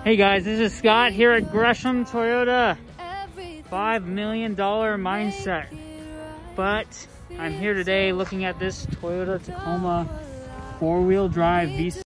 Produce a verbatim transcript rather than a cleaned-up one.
Hey guys, this is Scott here at Gresham Toyota. five million dollar mindset. But I'm here today looking at this Toyota Tacoma four-wheel drive V six.